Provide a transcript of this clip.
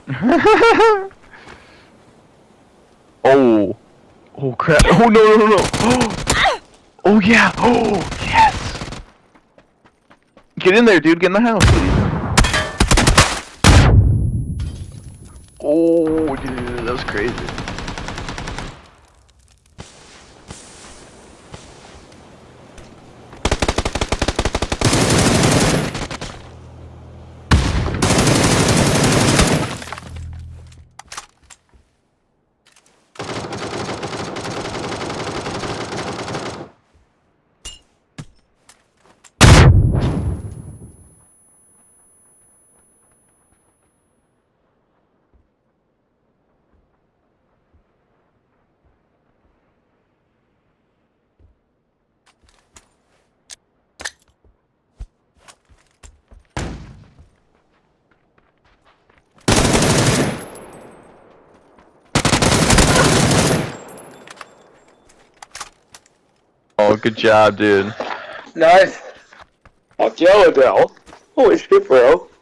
Oh. Oh crap. Oh no no no no. Oh yeah. Oh yes. Get in there, dude. Get in the house, please. Oh, dude, that was crazy. Oh, good job, dude. Nice. Fuck yeah, Adele. Holy shit, bro.